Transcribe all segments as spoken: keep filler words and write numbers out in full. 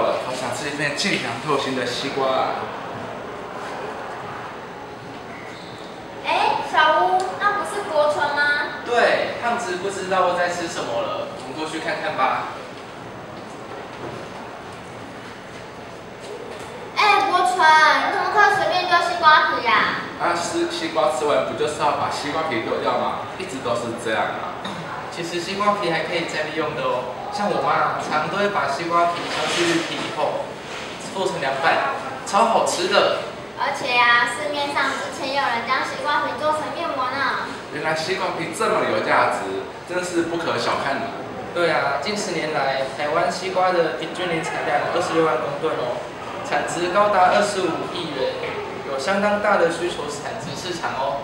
了，好想吃一片清凉透心的西瓜啊！ 哎，小乌，那不是国纯吗？ 对，胖子不知道我在吃什么了，我们过去看看吧。 哎，国纯，你怎么可以随便丢西瓜皮呀？ 啊，吃西瓜吃完不就是要把西瓜皮丢掉吗？一直都是这样啊。 其实西瓜皮还可以再利用的哦，像我妈常都会把西瓜皮削去绿皮以后，做成凉拌，超好吃的。 而且呀、啊，市面上之前有人将西瓜皮做成面膜呢。 原来西瓜皮这么有价值，真是不可小看的。 对啊，近十年来，台湾西瓜的平均年产量二十六万公吨哦，产值高达二十五亿元，有相当大的需求产值市场哦。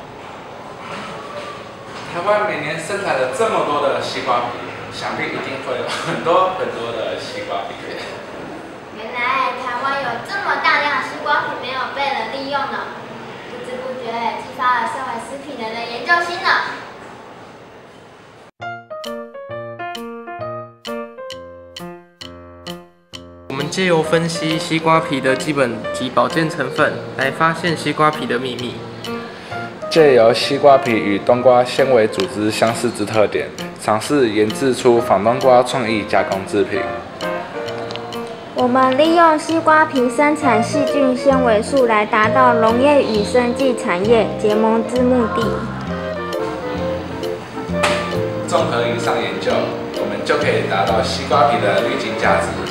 台湾每年生产了这么多的西瓜皮，想必一定会有很多很多的西瓜皮。 原来台湾有这么大量的西瓜皮没有被人利用呢，不知不觉激发了身为食品人的研究心呢。 我们借由分析西瓜皮的基本及保健成分，来发现西瓜皮的秘密。 借由西瓜皮与冬瓜纤维组织相似之特点，尝试研制出仿冬瓜创意加工制品。 我们利用西瓜皮生产细菌纤维素来达到农业与生技产业结盟之目的。 综合以上研究，我们就可以达到西瓜皮的绿净价值。